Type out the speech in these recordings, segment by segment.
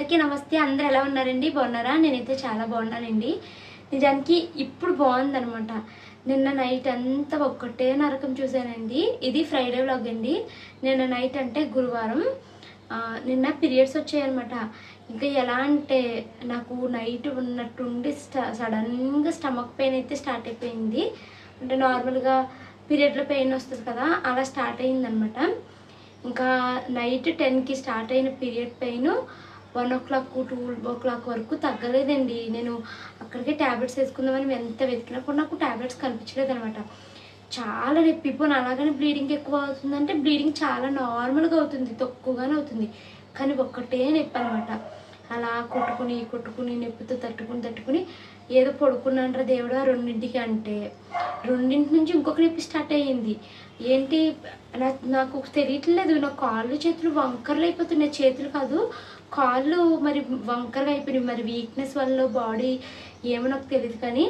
అందరికీ నమస్తే. అందరూ ఎలా ఉన్నారండి? బాగున్నారా? నేనైతే చాలా బాగున్నానండి. నిజానికి ఇప్పుడు బాగుందనమాట. నిన్న నైట్ అంతా ఒక్కటే నరకం చూసానండి. ఇది ఫ్రైడే వ్లాగ్ అండి. నిన్న నైట్ అంటే గురువారం నిన్న పీరియడ్స్ వచ్చాయన్నమాట. ఇంకా ఎలా అంటే నాకు నైట్ ఉన్నట్టుండి సడన్గా స్టమక్ పెయిన్ అయితే స్టార్ట్ అయిపోయింది. అంటే నార్మల్గా పీరియడ్లో పెయిన్ వస్తుంది కదా, అలా స్టార్ట్ అయిందనమాట. ఇంకా నైట్ 10కి స్టార్ట్ అయిన పీరియడ్ పెయిన్ 1 o'clock 2 o'clock వరకు తగ్గలేదండి. నేను అక్కడికే ట్యాబ్లెట్స్ వేసుకుందామని ఎంత వెతికినా కూడా నాకు ట్యాబ్లెట్స్ కనిపించలేదు అనమాట. చాలా నొప్పి. ఇప్పుడు అలాగని బ్లీడింగ్ ఎక్కువ అవుతుందంటే బ్లీడింగ్ చాలా నార్మల్గా అవుతుంది, తక్కువగానే అవుతుంది. కానీ ఒక్కటే నొప్పి అనమాట. అలా కొట్టుకుని నొప్పితో తట్టుకుని ఏదో పడుకున్నానరా దేవుడా 2ంటికి అంటే 2ంటి నుంచి ఇంకొక నొప్పి స్టార్ట్ అయ్యింది. ఏంటి నాకు తెలియట్లేదు. నా కాళ్ళు చేతులు వంకరలు అయిపోతున్నాయి. చేతులు కాదు, కాళ్ళు మరి వంకరగా అయిపోయినాయి. మరి వీక్నెస్ వల్ల బాడీ ఏమో నాకు తెలియదు. కానీ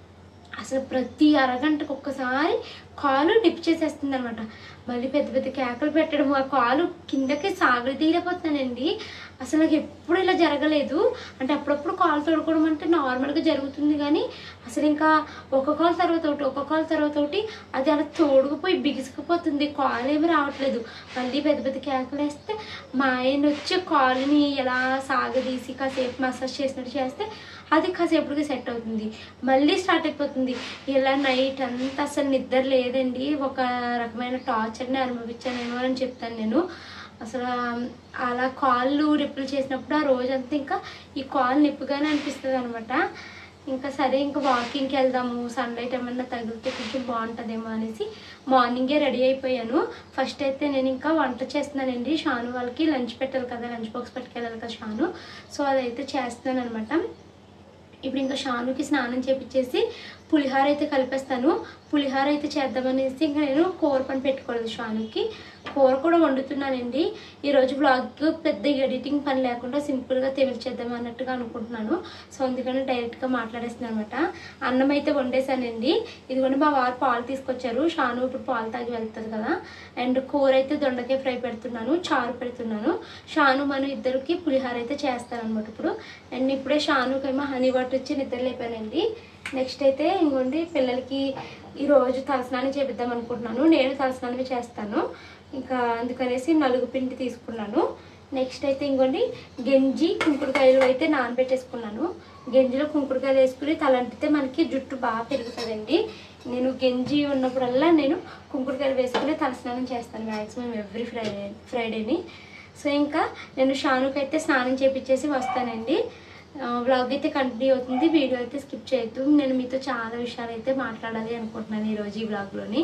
అసలు ప్రతి అరగంటకు ఒక్కసారి కాలు డిప్ చేసేస్తుంది అనమాట. మళ్ళీ పెద్ద పెద్ద కేకలు పెట్టడం, ఆ కాలు కిందకి తీయలేకపోతున్నానండి. అసలు నాకు ఎప్పుడు ఇలా జరగలేదు. అంటే అప్పుడప్పుడు కాలు తోడుకోవడం అంటే నార్మల్గా జరుగుతుంది, కానీ అసలు ఇంకా ఒక కాలు తర్వాత ఒకటి అది అలా తోడుకుపోయి బిగుసుకుపోతుంది. కాలు ఏమి రావట్లేదు. మళ్ళీ పెద్ద పెద్ద కేకలు వేస్తే మా ఆయన వచ్చి కాలుని ఎలా సాగదీసి కాసేపు మసాజ్ చేసినట్టు చేస్తే అది కాసేపటికి సెట్ అవుతుంది. మళ్ళీ స్టార్ట్ అయిపోతుంది. ఇలా నైట్ అంతా అసలు నిద్ర లేదండి. ఒక రకమైన టార్చర్ని అనుభవించానేమో అని చెప్తాను నేను. అసలు అలా కాళ్ళు రిప్పులు చేసినప్పుడు ఆ రోజంతా ఇంకా ఈ కాలు నొప్పిగానే అనిపిస్తుంది అనమాట. ఇంకా సరే ఇంకా వాకింగ్కి వెళ్దాము, సన్లైట్ ఏమన్నా తగిలితే కొంచెం బాగుంటుందేమో అనేసి మార్నింగే రెడీ అయిపోయాను. ఫస్ట్ అయితే నేను ఇంకా వంట చేస్తున్నానండి. షాను వాళ్ళకి లంచ్ పెట్టాలి కదా, లంచ్ బాక్స్ పట్టుకెళ్ళాలి కదా షాను. సో అదైతే చేస్తున్నాను అనమాట. ఇప్పుడు ఇంకా షానుకి స్నానం చేపించేసి పులిహార అయితే కలిపేస్తాను. పులిహార అయితే చేద్దామనేసి ఇంకా నేను కూర పని పెట్టుకోలేదు. షానుకి కూర కూడా వండుతున్నానండి. ఈరోజు బ్లాగ్ పెద్ద ఎడిటింగ్ పని లేకుండా సింపుల్గా చేద్దాం అన్నట్టుగా అనుకుంటున్నాను. సో అందుకని డైరెక్ట్గా మాట్లాడేస్తున్నాను అనమాట. అన్నం అయితే వండేసానండి. ఇదిగోండి మా వారు పాలు తీసుకొచ్చారు. షాను ఇప్పుడు పాలు తాగి వెళ్తుంది కదా. అండ్ కూర అయితే దొండకాయ ఫ్రై పెడుతున్నాను, చారు పెడుతున్నాను. షాను మనం ఇద్దరికి పులిహార అయితే చేస్తానమాట ఇప్పుడు. అండ్ ఇప్పుడే షానుకేమో హనీ వాటర్ ఇచ్చి నిద్ర లేపానండి. నెక్స్ట్ అయితే ఇంకోండి పిల్లలకి ఈరోజు తలస్నానం చేపిద్దాం అనుకుంటున్నాను. నేను తలస్నానమే చేస్తాను. ఇంకా అందుకనేసి నలుగు పిండి తీసుకున్నాను. నెక్స్ట్ అయితే ఇంకోండి గంజి కుంకుడుకాయలు అయితే నానబెట్టేసుకున్నాను. గంజిలో కుంకుడుకాయలు వేసుకుని తలంటితే మనకి జుట్టు బాగా పెరుగుతుందండి. నేను గంజి ఉన్నప్పుడల్లా నేను కుంకుడుకాయలు వేసుకుని తలస్నానం చేస్తాను మ్యాక్సిమం ఎవ్రీ ఫ్రైడేని. సో ఇంకా నేను షానుకి అయితే స్నానం చేపించేసి వస్తానండి. వ్లాగ్ అయితే కంటిన్యూ అవుతుంది. వీడియో అయితే స్కిప్ చేయొద్దు. నేను మీతో చాలా విషయాలు అయితే మాట్లాడాలి అనుకుంటున్నాను ఈరోజు ఈ వ్లాగ్లోని.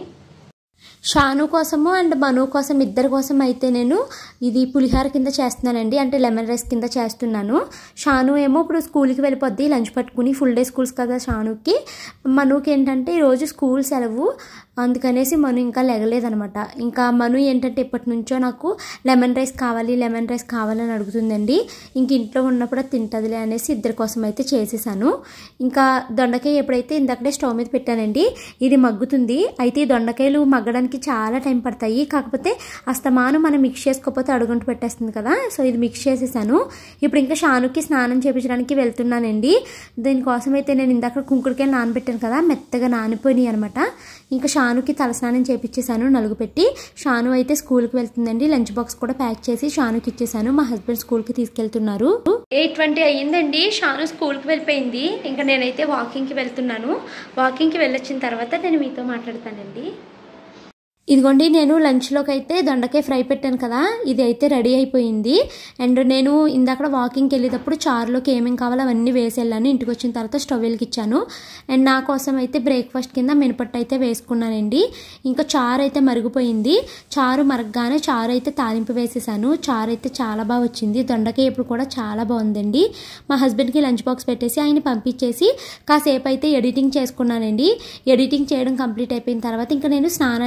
షాను కోసము అండ్ మను కోసం ఇద్దరి కోసం అయితే నేను ఇది పులిహార కింద చేస్తున్నానండి. అంటే లెమన్ రైస్ కింద చేస్తున్నాను. షాను ఏమో ఇప్పుడు స్కూల్కి వెళ్ళిపోద్ది లంచ్ పట్టుకుని. ఫుల్ డే స్కూల్స్ కదా షానుకి. మనుకి ఏంటంటే ఈరోజు స్కూల్ సెలవు, అందుకనేసి మను ఇంకా లెగలేదనమాట. ఇంకా మను ఏంటంటే ఎప్పటి నుంచో నాకు లెమన్ రైస్ కావాలని అడుగుతుందండి. ఇంక ఇంట్లో ఉన్నప్పుడు తింటదిలే అనేసి ఇద్దరి కోసం అయితే చేసేసాను. ఇంకా దొండకాయ ఎప్పుడైతే ఇందాకడే స్టవ్ మీద పెట్టానండి, ఇది మగ్గుతుంది. అయితే ఈ దొండకాయలు మగ్గడానికి చాలా టైం పడతాయి. కాకపోతే అస్తమానం మనం మిక్స్ చేసుకోకపోతే అడుగుంటూ పెట్టేస్తుంది కదా. సో ఇది మిక్స్ చేసేసాను. ఇప్పుడు ఇంకా షానుకి స్నానం చేయించడానికి వెళ్తున్నానండి. దీనికోసం అయితే నేను ఇందాక కుంకుడుకాయలు నానబెట్టాను కదా, మెత్తగా నానిపోయినాయి అనమాట. ఇంకా షానుకి తలస్నానం చేపించేసాను నలుగు పెట్టి. షాను అయితే స్కూల్కి వెళ్తుందండి. లంచ్ బాక్స్ కూడా ప్యాక్ చేసి షానుకి ఇచ్చేసాను. మా హస్బెండ్ స్కూల్కి తీసుకెళ్తున్నారు. 8:20 అయ్యిందండి. షాను స్కూల్కి వెళ్ళిపోయింది. ఇంకా నేనైతే వాకింగ్కి వెళ్తున్నాను. వాకింగ్కి వెళ్ళొచ్చిన తర్వాత నేను మీతో మాట్లాడతానండి. ఇదిగోండి నేను లంచ్లోకి అయితే దొండకాయ ఫ్రై పెట్టాను కదా, ఇది అయితే రెడీ అయిపోయింది. అండ్ నేను ఇందాక వాకింగ్కి వెళ్ళేటప్పుడు చారులోకి ఏమేమి కావాలో అవన్నీ వేసి వెళ్ళాను. ఇంటికి వచ్చిన తర్వాత స్టవ్ వెలిగించాను. అండ్ నా కోసం అయితే బ్రేక్ఫాస్ట్ కింద మినపట్టు అయితే వేసుకున్నానండి. ఇంకా చారు అయితే మరిగిపోయింది. చారు మరగగానే చారు అయితే తాలింపు వేసేసాను. చారు అయితే చాలా బాగా వచ్చింది. దొండకాయ ఇప్పుడు కూడా చాలా బాగుందండి. మా హస్బెండ్కి లంచ్ బాక్స్ పెట్టేసి ఆయన పంపించేసి కాసేపు అయితే ఎడిటింగ్ చేసుకున్నానండి. ఎడిటింగ్ చేయడం కంప్లీట్ అయిపోయిన తర్వాత ఇంకా నేను స్నానానికి నీళ్ళు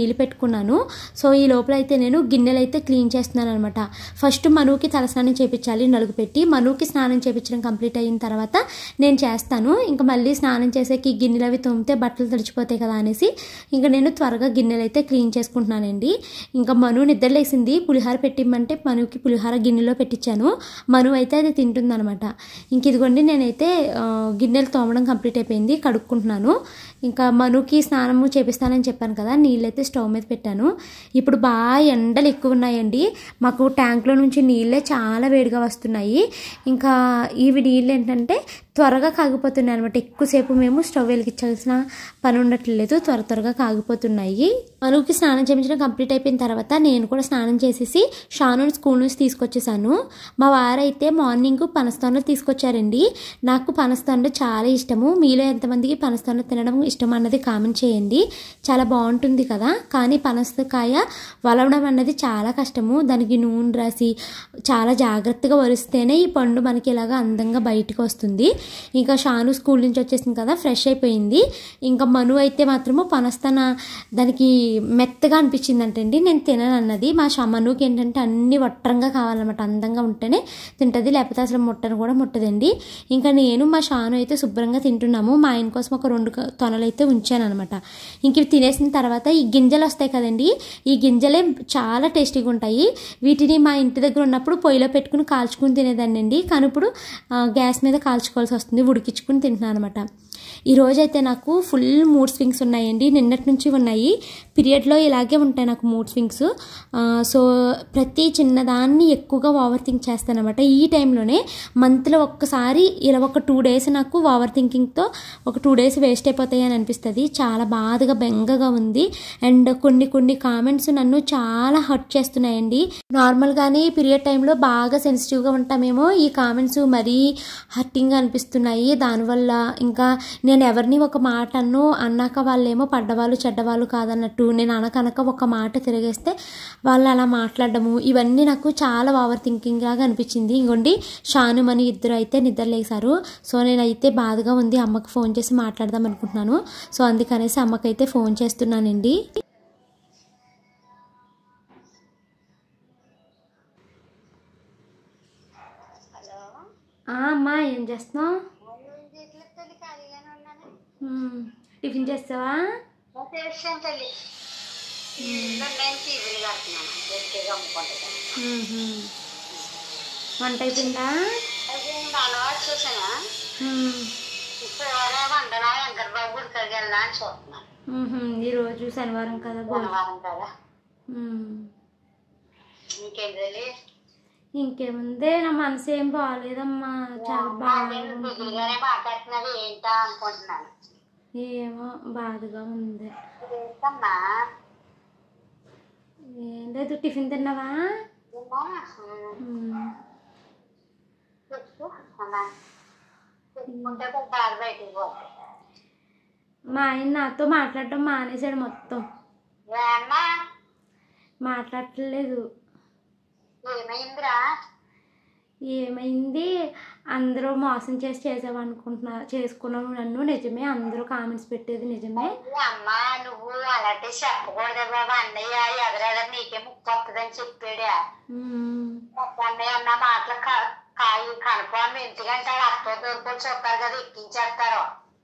నీళ్ళు పెట్టుకున్నాను. సో ఈ లోపల అయితే నేను గిన్నెలు అయితే క్లీన్ చేస్తున్నాను అనమాట. ఫస్ట్ మనుకి తలస్నానం చేయించాలి నలుగు పెట్టి. మనుకి స్నానం చేయించడం కంప్లీట్ అయిన తర్వాత నేను చేస్తాను. ఇంకా మళ్ళీ స్నానం చేసేకి గిన్నెలు అవి తోమితే బట్టలు తడిచిపోతాయి కదా అనేసి ఇంకా నేను త్వరగా గిన్నెలు అయితే క్లీన్ చేసుకుంటున్నానండి. ఇంకా మను నిద్రలేసింది. పులిహార పెట్టిమ్మంటే మనుకి పులిహార గిన్నెలో పెట్టించాను. మను అయితే అది తింటుందనమాట. ఇంక ఇదిగోండి నేనైతే గిన్నెలు తోమడం కంప్లీట్ అయిపోయింది, కడుక్కుంటున్నాను. ఇంకా మనుకి స్నానము చేపిస్తానని చెప్పాను కదా, నీళ్ళైతే స్టవ్ మీద పెట్టాను. ఇప్పుడు బాగా ఎండలు ఎక్కువ ఉన్నాయండి. మాకు ట్యాంక్లో నుంచి నీళ్ళే చాలా వేడిగా వస్తున్నాయి. ఇంకా ఇవి నీళ్ళు ఏంటంటే త్వరగా కాగిపోతున్నాయి అనమాట. ఎక్కువసేపు మేము స్టవ్ వెలిగించాల్సిన పని ఉండట్లేదు, త్వరగా కాగిపోతున్నాయి. మనుకి స్నానం చేయించడం కంప్లీట్ అయిపోయిన తర్వాత నేను కూడా స్నానం చేసేసి షాను స్కూల్ నుంచి తీసుకొచ్చేసాను. మా వారైతే మార్నింగ్ పనస్తోనలు తీసుకొచ్చారండి. నాకు పనస్తోనలు చాలా ఇష్టము. మీలో ఎంతమందికి పనస్తోనలు తినడం ఇష్టం అన్నది కామెంట్ చేయండి. చాలా బాగుంటుంది కదా. కానీ పనసకాయ వలవడం అన్నది చాలా కష్టము. దానికి నూనె రాసి చాలా జాగ్రత్తగా వరిస్తేనే ఈ పండు మనకి ఇలాగా అందంగా బయటకు వస్తుంది. ఇంకా షాను స్కూల్ నుంచి వచ్చేసింది కదా, ఫ్రెష్ అయిపోయింది. ఇంకా మను అయితే మాత్రము పనస్తన దానికి మెత్తగా అనిపించింది అంటండి, నేను తినను అన్నది. మా మనుకి ఏంటంటే అన్ని వట్రంగా కావాలన్నమాట, అందంగా ఉంటేనే తింటుంది, లేకపోతే అసలు ముట్టను కూడా ముట్టదండి. ఇంకా నేను మా షాను అయితే శుభ్రంగా తింటున్నాము. మా ఆయన కోసం ఒక 2 తొనలు అయితే ఉంచాను అనమాట. ఇంక ఇవి తినేసిన తర్వాత ఈ గింజలు వస్తాయి కదండి, ఈ గింజలే చాలా టేస్టీగా ఉంటాయి. వీటిని మా ఇంటి దగ్గర ఉన్నప్పుడు పొయ్యిలో పెట్టుకుని కాల్చుకుని తినేదాన్ని అండి. కానీ ఇప్పుడు గ్యాస్ మీద కాల్చుకోవాల్సి వస్తుంది, ఉడికించుకుని తింటున్నాను అనమాట. ఈరోజైతే నాకు ఫుల్ మూడ్ స్వింగ్స్ ఉన్నాయండి, నిన్నటి నుంచి ఉన్నాయి. పీరియడ్లో ఇలాగే ఉంటాయి నాకు మూడ్ స్వింగ్స్. సో ప్రతి చిన్నదాన్ని ఎక్కువగా ఓవర్ థింక్ చేస్తాను అనమాట. ఈ టైంలోనే మంత్లో ఒక్కసారి ఇలా ఒక 2 డేస్ నాకు ఓవర్ థింకింగ్తో ఒక 2 డేస్ వేస్ట్ అయిపోతాయి అని అనిపిస్తుంది. చాలా బాధగా బెంగగా ఉంది. అండ్ కొన్ని కామెంట్స్ నన్ను చాలా హర్ట్ చేస్తున్నాయండి. నార్మల్గానే పీరియడ్ టైంలో బాగా సెన్సిటివ్గా ఉంటామేమో, ఈ కామెంట్స్ మరీ హర్టింగ్గా అనిపిస్తున్నాయి. దానివల్ల ఇంకా నేను ఎవరిని ఒక మాట అన్నాక వాళ్ళేమో పడ్డవాళ్ళు చెడ్డవాళ్ళు కాదన్నట్టు, నేను అనకనక ఒక మాట తిరిగేస్తే వాళ్ళు అలా మాట్లాడడము, ఇవన్నీ నాకు చాలా ఓవర్ థింకింగ్ లాగా అనిపించింది. ఇంకోండి షాను మని ఇద్దరు అయితే నిద్రలేసారు. సో నేనైతే బాధగా ఉంది, అమ్మకి ఫోన్ చేసి మాట్లాడదాం అనుకుంటున్నాను. సో అందుకనేసి అమ్మకైతే ఫోన్ చేస్తున్నానండి. అమ్మా ఏం చేస్తున్నావు? టిఫిన్ చేస్తావా? వంట అయిపోయిందా? ఈరోజు శనివారం కదా. ఇంకేముంది, నా మనసు ఏం బాగాలేదమ్మా, చాలా ఏమో బాధగా ఉంది. ఏం లేదు, టిఫిన్ తిన్నావా? మా ఆయన నాతో మాట్లాడటం మానేశాడు, మొత్తం మాట్లాడట్లేదు. ఏమైంది, అందరూ మోసం చేసుకున్నావు నన్ను, నిజమే, అందరూ కామెంట్స్ పెట్టేది నిజమే. అమ్మా నువ్వు అలాంటి చెప్పకూడదు బాబా, అన్నయ్య ఎదరెదర నీకే ముక్కు వస్తుందని చెప్పాడా. అన్నయ్య అన్న మాటలు కనుకోండి, ఎందుకంటే అత్తో దొరుకుని చెప్పారు కదా, ఎక్కించేస్తారు.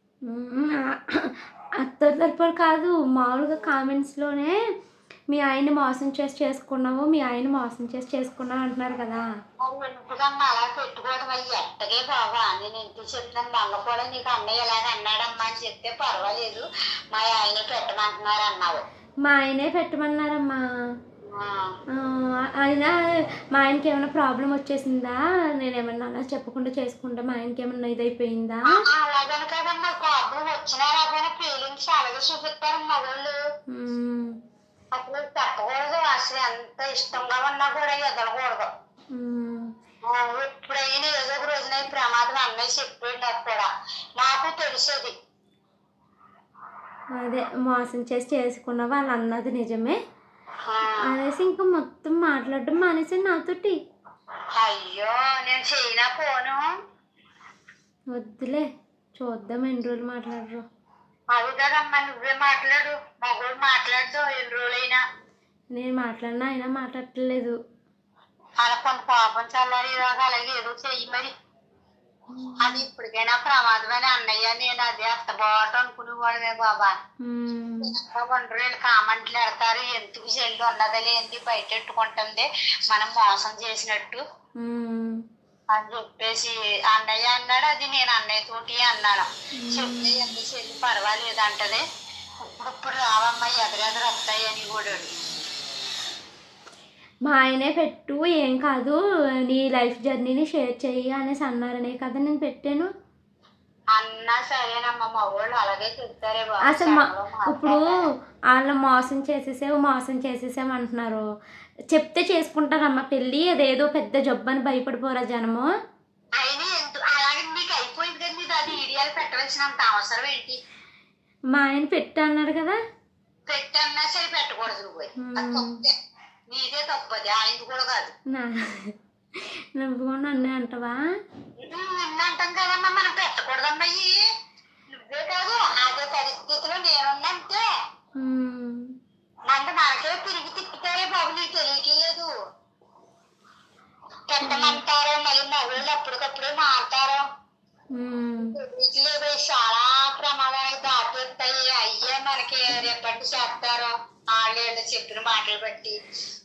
అత్తో దొరుకులు కాదు, మామూలుగా కామెంట్స్లోనే మీ ఆయన మోసం చేసుకున్నావు, మీ ఆయన మోసం చేసుకున్నావు అంటున్నారు కదా. అలా పెట్టుకోవడం అవి ఎట్టగే బాబా, నేను ఇంటికి చెప్తున్నాను. మొన్న కూడా నీకు అన్నయ్య ఎలాగ అన్నాడమ్మా అని చెప్తే పర్వాలేదు, మా ఆయనే పెట్టమంటున్నారు అన్నావు. మా ఆయనే పెట్టమన్నారమ్మా. అయినా మా ఆయనకి ఏమైనా ప్రాబ్లం వచ్చేసిందా, నేనేమన్నా అలా చెప్పకుండా చేసుకుంటా, మా ఆయనకి ఏమన్నా ఇదైపోయిందా? అలాగని కదమ్మా, ప్రాబ్లం వచ్చినా రాకపోయినా ఫీలింగ్స్ అలాగే చూపిస్తారు మగళ్ళు. అసలు చెప్పకూడదు, అసలు ఎంత ఇష్టంగా ఉన్నా కూడా ఎదలకూడదు. ఎప్పుడైనా ఏదో ఒక రోజున ప్రమాదం అన్నయ్య చెప్పాడు నాకు కూడా, నాకు తెలిసేది. అదే మోసం చేసుకున్న వాళ్ళు అన్నది నిజమే అనేసి ఇంకా మొత్తం మాట్లాడడం మానేసి నాతోటి. అయ్యో నేను చేయనా ఫోను, వద్దులే, చూద్దాం ఎన్ని రోజులు మాట్లాడరు. అది కదమ్మా, నువ్వే మాట్లాడు. మగోడు మాట్లాడుతూ ఎన్ని రోజులైనా. నేను మాట్లాడినా అయినా మాట్లాడట్లేదు. అలా కొంత పాపం చల్లారి అలాగే ఏదో చెయ్యి మరి. అది ఇప్పటికైనా ప్రమాదమని అన్నయ్య నేను అదే అత్తబాటు అనుకునేవాడుమే బాబా. ఒంటరి కామెంట్లు పెడతారు, ఎందుకు చెల్లి ఉన్నది లేని బయట పెట్టుకుంటుంది మనం మోసం చేసినట్టు అని చెప్పేసి అన్నయ్య అన్నాడు. అది నేను అన్నయ్య తోటి అన్నాను. చెప్తే ఎంత చెల్లి పర్వాలేదు అంటది. ఇప్పుడు రావమ్మా ఎదురెదురు వస్తాయి అని కూడా. మా ఆయనే పెట్టు ఏం కాదు నీ లైఫ్ జర్నీని షేర్ చెయ్యి అనేసి అన్నారనే కదా నేను పెట్టాను. అన్నా సరేనమ్మా, మా వాళ్ళు అలాగే చెప్తారే బాబు. అసలు ఇప్పుడు వాళ్ళు మోసం చేసేసాం అంటున్నారు. చెప్తే చేసుకుంటారమ్మా పెళ్ళి, అదేదో పెద్ద జబ్బు అని భయపడిపోరా జనము. అయినా అలాగే మీకు అయిపోయింది కదా, మీరు అది వీడియోలు పెట్టవలసినంత అవసరం ఏంటి? మా ఆయన పెట్టు అన్నాడు కదా. పెట్టన్నా సరే పెట్టకూడదు నువ్వు, నీదే తప్పది, ఆయనది కూడా కాదు. నువ్వు కూడా నన్నే అంటావా? అంటాం కదమ్మా, మనం పెట్టకూడదమ్మా. నువ్వే కాదు అదే పరిస్థితిలో నేనున్నంటే అంటే మనకే తిరిగి తిప్పుతారే బాబు. నీకు తెలియట్లేదు, పెట్టమంటారో మళ్ళీ మగళ్ళు అప్పటికప్పుడే మారుతారో తెలియట్లేదు. చాలా ప్రమాదానికి దాటుతాయి. అయ్యే మనకి రేపటి చేస్తారో వాళ్ళు చెప్పిన మాటలు బట్టి.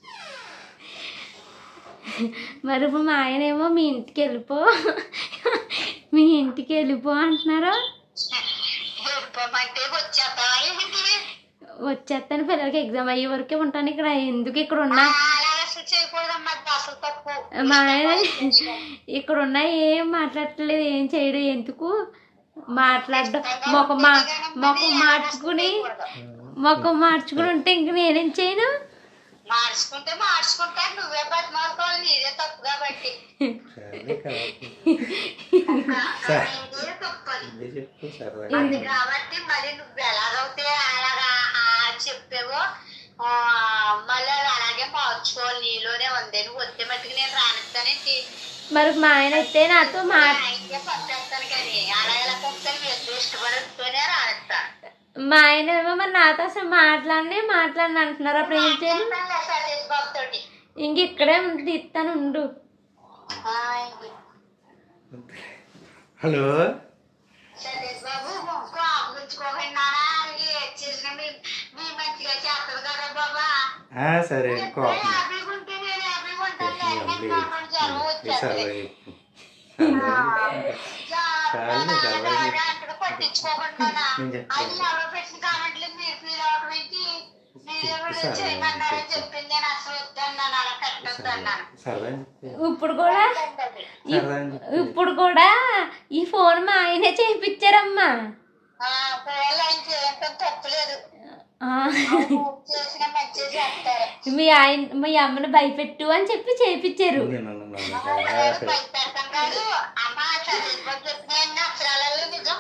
మరి ఇప్పుడు మా ఆయనేమో మీ ఇంటికి వెళ్ళిపో అంటున్నారు. వచ్చేస్తాను, పిల్లలకి ఎగ్జామ్ అయ్యే వరకే ఉంటాను ఇక్కడ. ఎందుకు ఇక్కడ ఉన్నా మా ఆయన ఇక్కడ ఉన్నా ఏం మాట్లాడట్లేదు, ఏం చేయడు. ఎందుకు మాట్లాడడం? మొఖం మార్చుకుని ఉంటే ఇంక నేనేం చేయను. మార్చుకుంటారు, నువ్వే బతిమాలుకోవాలి, నీదే తప్పు కాబట్టి. కాబట్టి మళ్ళీ నువ్వు ఎలాగైతే అలాగా చెప్పావో మళ్ళీ అలాగే మార్చుకోవాలి. నీలోనే ఉంది, నువ్వు వస్తే మట్టుకు నేను రానిస్తానండి. మరి మా ఆయన అయితే నాతో పంపేస్తాను కానీ అలా ఎలా పంపుతాను, మీ ఇద్దరు ఇష్టపడుతూనే రానిస్తాను. మా ఆయన ఏమో మరి నాతో అసలు మాట్లాడిన అంటున్నారు. అప్పుడు ఏం చేయాలి? ఇంక ఇక్కడే ఉంది, ఇస్తాను ఉండు. హలో సతీష్ బాబు, మంచిగా చేస్తారు కదా బాబా. సరే పట్టించుకోకుండా పెట్టిన కామెంట్లు మీరు ఫీల్ అవడం ఏంటి? చేయమన్నారని చెప్పింది, నేను అసలు వద్దన్నాను, అలా పెట్టొద్దన్నాను. ఇప్పుడు కూడా ఈ ఫోన్ మా ఆయనే చేయించారమ్మా. తప్పులేదు, మీ అమ్మను భయపెట్టు అని చెప్పి చేయించారు. భయపెడతాం కాదు అమ్మా, అక్షరాలలో నిజం.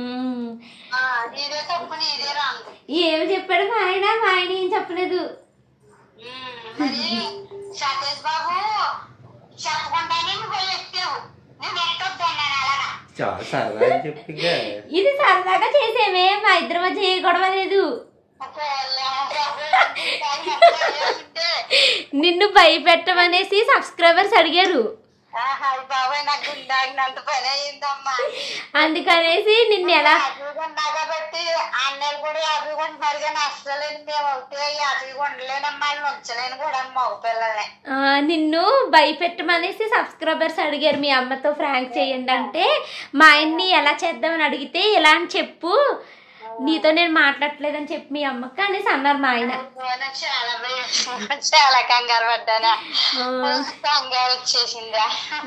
నీదే తప్పు, నీదే రాంగ్. ఏమి చెప్పాడు మా ఆయన ఏం చెప్పలేదు. మరి సతీష్ బాబు చెప్పకుండానే నువ్వు ఎక్కావు, నువ్వు ఎక్కొద్దన్నాను అలాగా. ఇది సరదాగా చేసేమే, మా ఇద్దరి మధ్య ఏ గొడవ లేదు. నిన్ను భయపెట్టమనేసి సబ్స్క్రైబర్స్ అడిగారు. అందుకనేసి నిన్ను ఎలా కాబట్టి అన్నలు కూడా హ్యాపీగా ఉంటున్నారు కానీ అసలు మేము ఒకటే హ్యాపీగా ఉండలేనమ్మా, ఉంచలేను కూడా మగ పిల్లలే. నిన్ను భయపెట్టమనేసి సబ్స్క్రైబర్స్ అడిగారు, మీ అమ్మతో ఫ్రాంక్ చేయండి అంటే. మా ఆయన్ని ఎలా చేద్దామని అడిగితే ఇలా అని చెప్పు, నీతో నేను మాట్లాడలేదని చెప్పి మీ అమ్మకి అనేసి అన్నారు మా ఆయన. చాలా కంగారు పడ్డానా, కంగారు వచ్చేసిందా?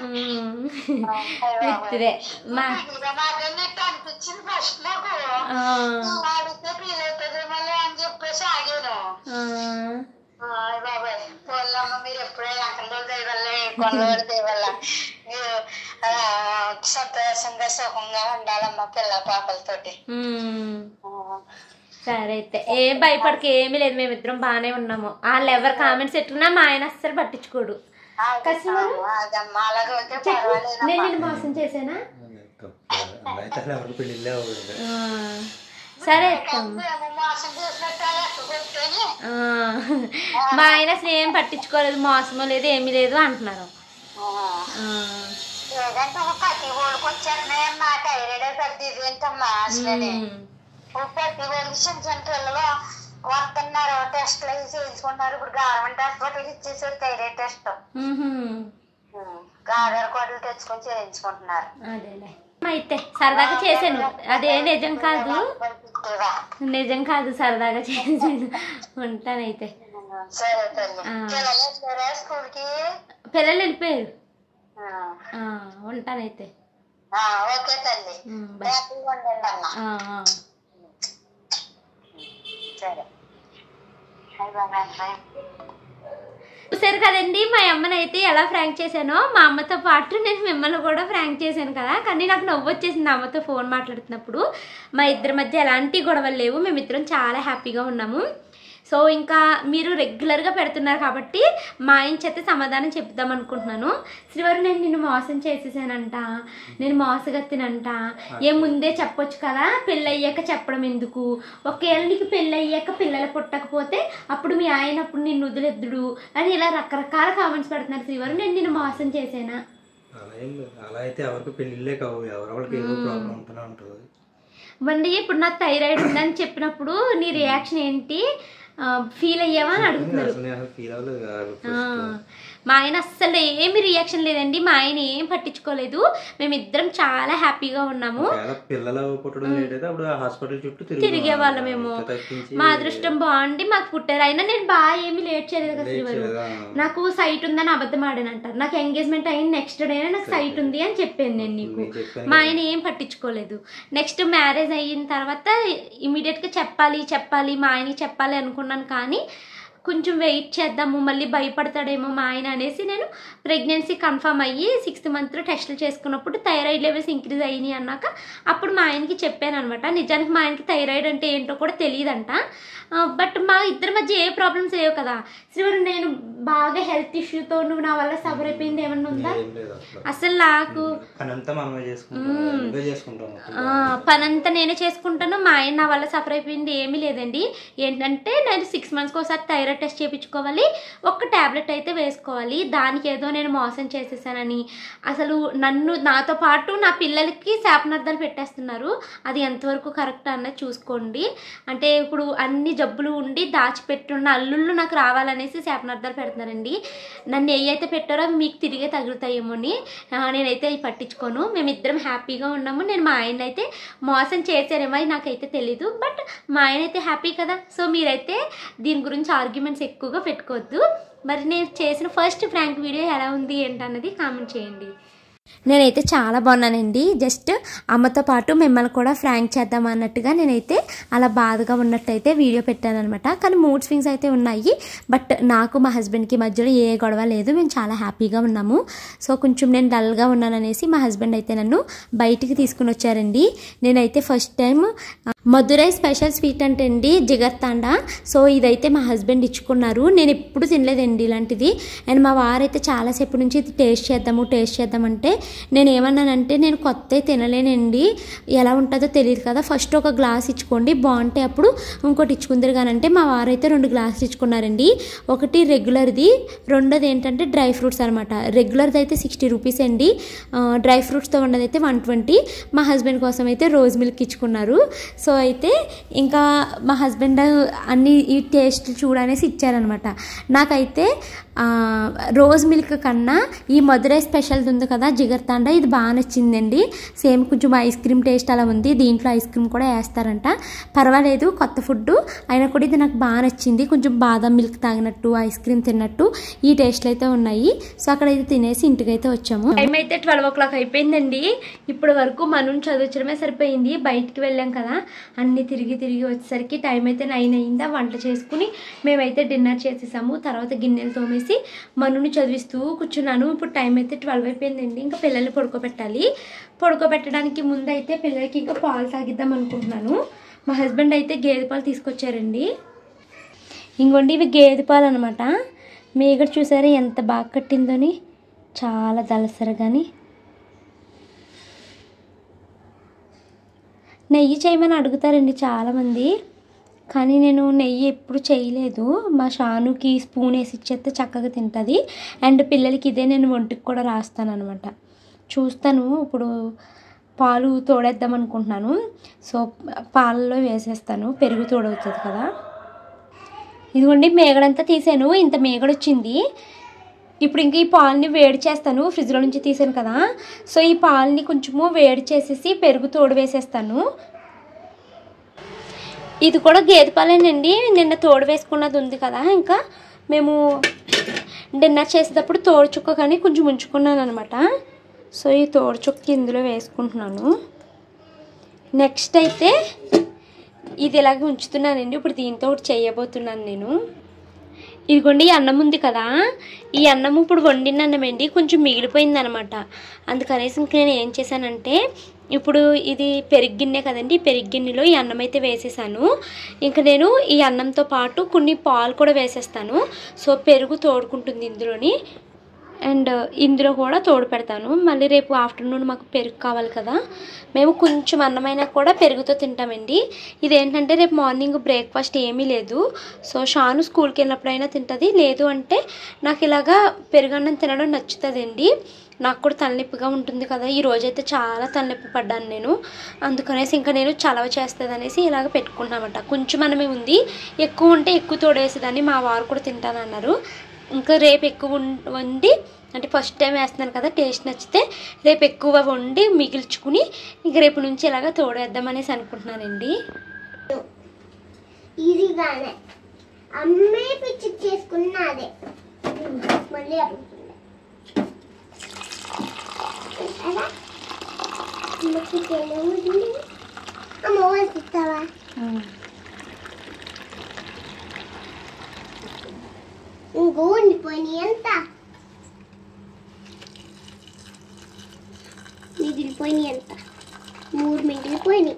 అనిపించింది ఫస్ట్ నాకు, అడిగితే ఫీల్ అవుతుంది మళ్ళీ అని చెప్పేసి ఆగాను. బాబాయ్ పోలమ్మ, మీరు ఎప్పుడైనా అక్కడ దేవల్ల కొనవాడు దేవల్ల మీరు సంతోషంగా సుఖంగా ఉండాలమ్మా పిల్ల పాపలతోటి. సరే అయితే ఏం భయపడక, ఏమీ లేదు, మేమిద్దరం బాగానే ఉన్నాము. వాళ్ళు ఎవరు కామెంట్స్ పెట్టుకున్నా మా ఆయన అస్సలు పట్టించుకోడు. నేను నిన్ను మోసం చేశానా? సరే అత్తమ్మ. మోసం చేసినట్టు ఎక్కడికి మా ఆయన అసలు ఏం పట్టించుకోలేదు, మోసమో లేదు ఏమీ లేదు అంటున్నారు. లేదంటే ఒక ప్రతి ఊళ్ళకి వచ్చేస్తున్నాయమ్మా థైరాయిడ్ పెద్ద ఇదేంటమ్మా అసలు ప్రతి ఊళ్ళకి చిన్న చిన్న పిల్లలు వస్తున్నారు టెస్ట్లు అవి చేయించుకుంటున్నారు. ఇప్పుడు గవర్నమెంట్ హాస్పిటల్ ఇచ్చేసారు థైరాయిడ్ టెస్ట్, ఆధార్ కార్డులు తెచ్చుకొని చేయించుకుంటున్నారు. అదేలే అయితే సరదాగా చేశాను, అదే నిజం కాదు, నిజం కాదు, సరదాగా చేశాను. ఉంటానైతే. సరే తల్లి. స్కూల్కి పిల్లలు వెళ్ళిపోయారు. ఉంటానైతే. ఓకే తల్లి. ఉండండి అమ్మా. సరే. చూసారు కదండి మా అమ్మని అయితే ఎలా ఫ్రాంక్ చేశానో. మా అమ్మతో పాటు నేను మిమ్మల్ని కూడా ఫ్రాంక్ చేశాను కదా, కానీ నాకు నవ్వు వచ్చేసింది అమ్మతో ఫోన్ మాట్లాడుతున్నప్పుడు. మా ఇద్దరి మధ్య ఎలాంటి గొడవలు లేవు, మేమిద్దరం చాలా హ్యాపీగా ఉన్నాము. సో ఇంకా మీరు రెగ్యులర్గా పెడుతున్నారు కాబట్టి మా ఆయన చేత సమాధానం చెప్దాం అనుకుంటున్నాను. శ్రీవారు నేను నిన్ను మోసం చేసేసానంట, నేను మోసగత్తినంట, ఏ ముందే చెప్పొచ్చు కదా, పెళ్ళయ్యాక చెప్పడం ఎందుకు, ఒకేళ్ళ నీకు పెళ్ళయ్యాక పిల్లలు పుట్టకపోతే అప్పుడు మీ ఆయన అప్పుడు నిన్ను వదిలేద్దుడు అని ఇలా రకరకాల కామెంట్స్ పెడుతున్నారు. శ్రీవారు నేను నిన్ను మోసం చేసానా? అలా అయితే ఎవరికి పెళ్ళిళ్ళే కావు, ఎవరికి ఏదో ప్రాబ్లం ఉంటూనే ఉంటుంది. వండి ఇప్పుడు నాకు థైరాయిడ్ ఉందని చెప్పినప్పుడు నీ రియాక్షన్ ఏంటి, ఫీల్ అయ్యావా అని అడుగుతున్నారు. మా ఆయన అస్సలు ఏమి రియాక్షన్ లేదండి, మా ఆయన ఏం పట్టించుకోలేదు, మేమిద్దరం చాలా హ్యాపీగా ఉన్నాము. తిరిగే వాళ్ళం మేము, మా అదృష్టం బాగుండి మాకు పుట్టారు. అయినా నేను బాగా ఏమి లేట్ చేయలేదు కదా శ్రీవారు, నాకు సైట్ ఉందని అబద్ధం ఆడానంటారు. నాకు ఎంగేజ్మెంట్ అయిన నెక్స్ట్ డే నాకు సైట్ ఉంది అని చెప్పాను నేను నీకు. మా ఆయన ఏం పట్టించుకోలేదు. నెక్స్ట్ మ్యారేజ్ అయిన తర్వాత ఇమీడియట్గా చెప్పాలి మా ఆయనకి చెప్పాలి అనుకున్నాను, కానీ కొంచెం వెయిట్ చేద్దాము మళ్ళీ భయపడతాడేమో మా ఆయన అనేసి నేను ప్రెగ్నెన్సీ కన్ఫర్మ్ అయ్యి 6th మంత్లో టెస్టులు చేసుకున్నప్పుడు థైరాయిడ్ లెవెల్స్ ఇంక్రీజ్ అయ్యినాయి అన్నాక అప్పుడు మా ఆయనకి చెప్పాను అనమాట. నిజానికి మా ఆయనకి థైరాయిడ్ అంటే ఏంటో కూడా తెలియదంట. బట్ మా ఇద్దరి మధ్య ఏ ప్రాబ్లమ్స్ లేవు కదా శ్రీవారు. నేను బాగా హెల్త్ ఇష్యూతో నువ్వు నా వల్ల సఫర్ అయిపోయింది ఏమన్నా ఉందా? అసలు నాకు పనంతా నేనే చేసుకుంటాను, మా ఆయన నా వల్ల సఫర్ అయిపోయింది ఏమీ లేదండి. ఏంటంటే నేను 6 monthsకి ఒకసారి థైరాయిడ్ టెస్ట్ చేయించుకోవాలి, ఒక్క ట్యాబ్లెట్ అయితే వేసుకోవాలి. దానికి ఏదో నేను మోసం చేసేసానని అసలు నాతో పాటు నా పిల్లలకి శాపనార్థాలు పెట్టేస్తున్నారు. అది ఎంతవరకు కరెక్ట్ అన్నది చూసుకోండి. అంటే ఇప్పుడు అన్ని జబ్బులు ఉండి దాచిపెట్టున్న అల్లుళ్ళు నాకు రావాలనేసి శాపనార్థాలు పెడుతున్నారండి. నన్ను ఏవైతే పెట్టారో అవి మీకు తిరిగే తగులుతాయేమో అని నేనైతే అవి పట్టించుకోను. మేమిద్దరం హ్యాపీగా ఉన్నాము. నేను మా ఆయన అయితే మోసం చేశారేమో నాకైతే తెలీదు, బట్ మా ఆయన అయితే హ్యాపీ కదా. సో మీరైతే దీని గురించి ఆర్గ్యుమెంట్స్ ఎక్కువగా పెట్టుకోవద్దు. మరి నేను చేసిన ఫస్ట్ ఫ్రాంక్ వీడియో ఎలా ఉంది ఏంటన్నది కామెంట్ చేయండి. నేనైతే చాలా బాగున్నానండి. జస్ట్ అమ్మతో పాటు మిమ్మల్ని కూడా ఫ్రాంక్ చేద్దాం అన్నట్టుగా నేనైతే అలా బాధగా ఉన్నట్టయితే వీడియో పెట్టాను అనమాట. కానీ మూడ్ స్వింగ్స్ అయితే ఉన్నాయి, బట్ నాకు మా హస్బెండ్కి మధ్యలో ఏ గొడవ లేదు, మేము చాలా హ్యాపీగా ఉన్నాము. సో కొంచెం నేను డల్గా ఉన్నాననేసి మా హస్బెండ్ అయితే నన్ను బయటికి తీసుకుని వచ్చారండి. నేనైతే first time Madurai special sweet అంటే అండి జిగర్తాండా. సో ఇదైతే మా హస్బెండ్ ఇచ్చుకున్నారు, నేను ఎప్పుడు తినలేదండి ఇలాంటిది. అండ్ మా వారైతే చాలాసేపు నుంచి ఇది టేస్ట్ చేద్దామంటే నేను ఏమన్నానంటే నేను కొత్త తినలేనండి, ఎలా ఉంటుందో తెలియదు కదా, ఫస్ట్ ఒక గ్లాస్ ఇచ్చుకోండి బాగుంటే అప్పుడు ఇంకోటి ఇచ్చుకుందరు కానంటే మా వారైతే 2 గ్లాసులు ఇచ్చుకున్నారండి. ఒకటి రెగ్యులర్ది, రెండోది ఏంటంటే డ్రై ఫ్రూట్స్ అనమాట. రెగ్యులర్ది అయితే 60 రూపీస్ అండి, డ్రై ఫ్రూట్స్తో ఉన్నదైతే 120. మా హస్బెండ్ కోసం అయితే రోజ్ మిల్క్ ఇచ్చుకున్నారు. సో అయితే ఇంకా మా హస్బెండ్ అన్ని ఈ టేస్ట్ చూడనేసి ఇచ్చారనమాట. నాకైతే రోజ్ మిల్క్ కన్నా ఈ మధురై స్పెషల్ది ఉంది కదా జిగర్తాండా, ఇది బాగా నచ్చిందండి. సేమ్ కొంచెం ఐస్ క్రీమ్ టేస్ట్ అలా ఉంది, దీంట్లో ఐస్ క్రీమ్ కూడా వేస్తారంట. పర్వాలేదు కొత్త ఫుడ్ అయినా కూడా ఇది నాకు బాగా నచ్చింది. కొంచెం బాదం మిల్క్ తాగినట్టు ఐస్ క్రీమ్ తిన్నట్టు ఈ టేస్ట్లు అయితే ఉన్నాయి. సో అక్కడైతే తినేసి ఇంటికైతే వచ్చాము. టైం అయితే 12 o'clock అయిపోయిందండి. ఇప్పటి వరకు మనం చదివించడమే సరిపోయింది, బయటికి వెళ్ళాం కదా, అన్నీ తిరిగి వచ్చేసరికి టైం అయితే 9 అయిందా. వంట చేసుకుని మేమైతే డిన్నర్ చేసేసాము. తర్వాత గిన్నెలు తోమేసి మనుని చదివిస్తూ కూర్చున్నాను. ఇప్పుడు టైం అయితే 12 అయిపోయిందండి. ఇంకా పిల్లల్ని పడుకోబెట్టాలి. పడుకోబెట్టడానికి ముందు అయితే పిల్లలకి ఇంకా పాలు తాగిద్దాం అనుకుంటున్నాను. మా హస్బెండ్ అయితే గేదె పాలు తీసుకొచ్చారండి. ఇంకోండి ఇవి గేదె పాలు అనమాట. మీగడ చూసారా ఎంత బాగా కట్టిందని, చాలా దళసరగాని. నెయ్యి చేయమని అడుగుతారండి చాలామంది, కానీ నేను నెయ్యి ఎప్పుడు చేయలేదు. మా షానుకి స్పూన్ వేసి ఇచ్చేస్తే చక్కగా తింటుంది. అండ్ పిల్లలకి ఇదే నేను ఒంటికి కూడా రాస్తాను అనమాట. చూస్తాను, ఇప్పుడు పాలు తోడేద్దాం అనుకుంటున్నాను. సో పాలలో వేసేస్తాను, పెరుగు తోడవుతుంది కదా. ఇదిగోండి మేగడంతా తీసాను, ఇంత మేగడ వచ్చింది. ఇప్పుడు ఇంక ఈ పాలని వేడి చేస్తాను, ఫ్రిడ్జ్లో నుంచి తీసాను కదా. సో ఈ పాలని కొంచెము వేడి చేసేసి పెరుగు తోడు వేసేస్తాను. ఇది కూడా గేదె పాలేనండి, నిన్న తోడు వేసుకున్నది ఉంది కదా. ఇంకా మేము డిన్నర్ చేసేటప్పుడు తోడు చుక్క కానీ కొంచెం ఉంచుకున్నాను అనమాట. సో ఈ తోడు చుక్క ఇందులో వేసుకుంటున్నాను. నెక్స్ట్ అయితే ఇది ఇలాగే ఉంచుతున్నానండి. ఇప్పుడు దీంతో ఒకటి చేయబోతున్నాను నేను. ఇదిగోండి ఈ అన్నం ఉంది కదా, ఈ అన్నం ఇప్పుడు వండిన అన్నం అండి, కొంచెం మిగిలిపోయింది అనమాట. అందుకనేసి ఇంక నేను ఏం చేశానంటే, ఇప్పుడు ఇది పెరుగు గిన్నె కదండి, ఈ పెరుగు గిన్నెలో ఈ అన్నం అయితే వేసేసాను. ఇంకా నేను ఈ అన్నంతో పాటు కొన్ని పాలు కూడా వేసేస్తాను. సో పెరుగు తోడుకుంటుంది ఇందులోని, అండ్ ఇందులో కూడా తోడు పెడతాను. మళ్ళీ రేపు ఆఫ్టర్నూన్ మాకు పెరుగు కావాలి కదా, మేము కొంచెం అన్నమైనా కూడా పెరుగుతో తింటామండి. ఇదేంటంటే రేపు మార్నింగ్ బ్రేక్ఫాస్ట్ ఏమీ లేదు. సో షాను స్కూల్కి వెళ్ళినప్పుడైనా తింటుంది, లేదు అంటే నాకు ఇలాగా పెరుగన్నం తినడం నచ్చుతుందండి. నాకు కూడా తలనొప్పిగా ఉంటుంది కదా, ఈ రోజైతే చాలా తలనొప్పి పడ్డాను నేను. అందుకనేసి ఇంకా నేను చలవ చేస్తుంది అనేసి ఇలాగ పెట్టుకుంటున్నామట. కొంచెం మనమే ఉంది, ఎక్కువ ఉంటే ఎక్కువ తోడేసేదాన్ని, మా వారు కూడా తింటానన్నారు. ఇంకా రేపు ఎక్కువ వండి, అంటే ఫస్ట్ టైం వేస్తున్నాను కదా, టేస్ట్ నచ్చితే రేపు ఎక్కువ వండి మిగిల్చుకుని ఇంక రేపు నుంచి ఇలాగ తోడేద్దామనేసి అనుకుంటున్నానండి. ఈజీగానే అమ్మే పిచ్చి చేసుకున్నదే మళ్ళీ అమ్మ ఇస్తావా? ఇంకో ఉండిపోయినాయి ఎంత మిగిలిపోయినాయి, ఎంత 3 మిగిలిపోయినాయి.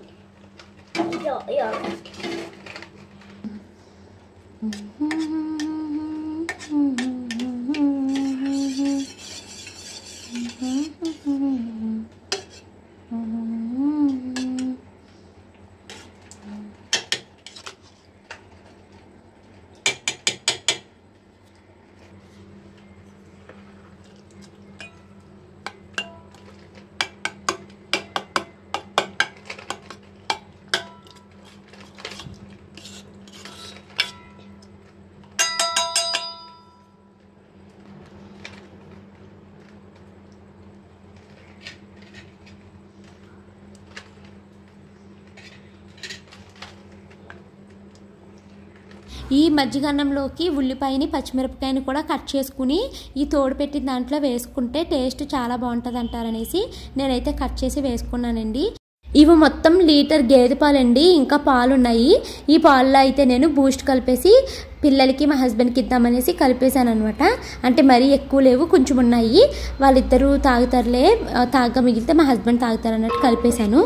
ఈ మజ్జిగన్నంలోకి ఉల్లిపాయని పచ్చిమిరపకాయని కూడా కట్ చేసుకుని ఈ తోడు పెట్టిన దాంట్లో వేసుకుంటే టేస్ట్ చాలా బాగుంటుంది అంటారనేసి నేనైతే కట్ చేసి వేసుకున్నానండి. ఇవి మొత్తం లీటర్ గేదె పాలండి, ఇంకా పాలు ఉన్నాయి. ఈ పాలలో అయితే నేను బూస్ట్ కలిపేసి పిల్లలకి మా హస్బెండ్కి ఇద్దామనేసి కలిపేశాను అనమాట. అంటే మరీ ఎక్కువ లేవు, కొంచెం ఉన్నాయి, వాళ్ళిద్దరూ తాగుతారులే, తాగగా మిగిలితే మా హస్బెండ్ తాగుతారు అన్నట్టు కలిపేశాను.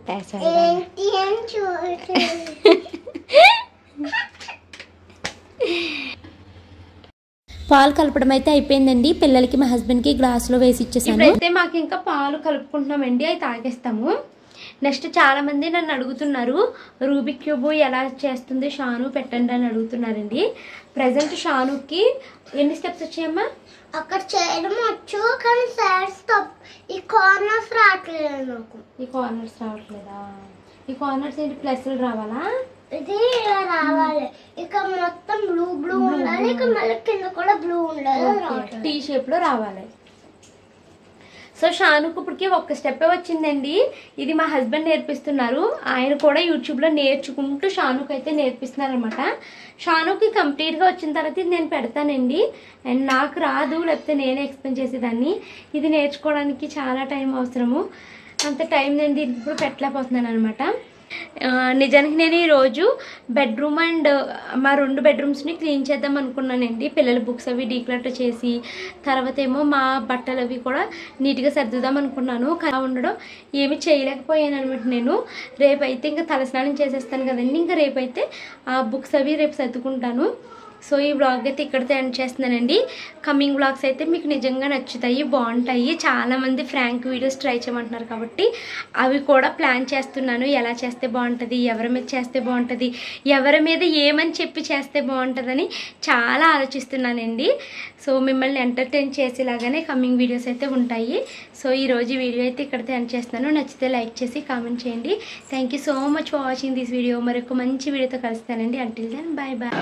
పాలు కలపడం అయితే అయిపోయిందండి. పిల్లలకి మా హస్బెండ్కి గ్లాసులో వేసి ఇచ్చేసాను. అయితే మాకు ఇంకా పాలు కలుపుకుంటున్నామండి, అవి తాగేస్తాము. నెక్స్ట్ చాలామంది నన్ను అడుగుతున్నారు, రూబిక్ క్యూబ్ ఎలా చేస్తుంది షాను పెట్టండి అని అడుగుతున్నారండి. ప్రజెంట్ షానుకి ఎన్ని స్టెప్స్ వచ్చాయమ్మా? అక్కడ చేయడం వచ్చు, కానీ సైడ్స్ ఈ కార్నర్స్ రావట్లేదు నాకు. ఈ కార్నర్స్ రావట్లేదా? ఈ కార్నర్స్ ఏంటి ప్లస్లు రావాలా? ఇది రావాలి, ఇక మొత్తం బ్లూ బ్లూ ఉండాలి, ఇక మళ్ళీ కింద కూడా బ్లూ ఉండాలి, టీ షేప్ లో రావాలి. సో షానుకు ఇప్పటికి ఒక్క స్టెప్ వచ్చిందండి. ఇది మా హస్బెండ్ నేర్పిస్తున్నారు, ఆయన కూడా యూట్యూబ్లో నేర్చుకుంటూ షానుకు అయితే నేర్పిస్తున్నారు అనమాట. షానుకి కంప్లీట్గా వచ్చిన తర్వాత ఇది నేను పెడతానండి. అండ్ నాకు రాదు, లేకపోతే నేనే ఎక్స్ప్లెయిన్ చేసేదాన్ని. ఇది నేర్చుకోవడానికి చాలా టైం అవసరము, అంత టైం నేను దీనికి ఇప్పుడు పెట్టలేకపోతున్నాను అనమాట. నిజానికి నేను ఈరోజు బెడ్రూమ్ అండ్ మా 2 బెడ్రూమ్స్ని క్లీన్ చేద్దాం అనుకున్నానండి. పిల్లల బుక్స్ అవి డీక్లటర్ చేసి, తర్వాత ఏమో మా బట్టలు అవి కూడా నీట్గా సర్దుదాం అనుకున్నాను. అలా ఉండడం ఏమి చేయలేకపోయాను అనమాట. నేను రేపైతే ఇంకా తలస్నానం చేసేస్తాను కదండి, ఇంకా రేపైతే ఆ బుక్స్ అవి రేపు సర్దుకుంటాను. సో ఈ బ్లాగ్ అయితే ఇక్కడితో ఎండ్ చేస్తున్నానండి. కమింగ్ బ్లాగ్స్ అయితే మీకు నిజంగా నచ్చుతాయి, బాగుంటాయి. చాలామంది ఫ్రాంక్ వీడియోస్ ట్రై చేయమంటున్నారు కాబట్టి అవి కూడా ప్లాన్ చేస్తున్నాను. ఎలా చేస్తే బాగుంటుంది, ఎవరి మీద చేస్తే బాగుంటుంది, ఎవరి మీద ఏమని చెప్పి చేస్తే బాగుంటుందని చాలా ఆలోచిస్తున్నానండి. సో మిమ్మల్ని ఎంటర్టైన్ చేసేలాగానే కమింగ్ వీడియోస్ అయితే ఉంటాయి. సో ఈరోజు వీడియో అయితే ఇక్కడితో ఎండ్ చేస్తున్నాను. నచ్చితే లైక్ చేసి కామెంట్ చేయండి. Thank you so much for watching this video. మరొక మంచి వీడియోతో కలుస్తానండి. Until then bye bye.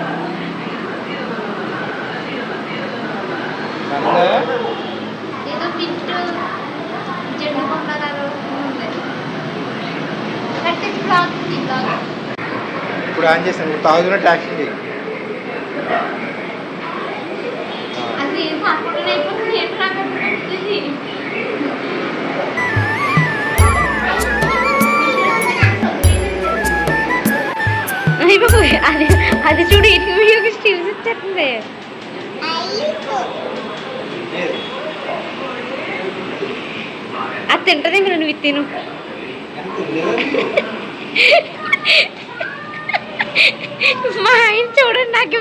ఏదో పిట్టు జెండు కొండలలో ఇప్పుడు ఆన్ చేస్తాను, తాగుతున్నట్టు యాక్షన్ చేయి. అది ఏం అయిపోతుంది ఏంటి నాకు అది అది చూడు ఇటు వీడియోకి స్టిల్స్ ఇచ్చేస్తుంది. అది తింటది మీరు నువ్వు తిను. మా ఆయన చూడండి నాకు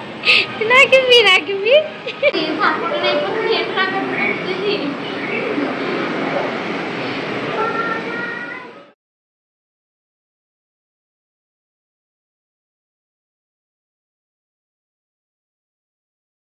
నాకు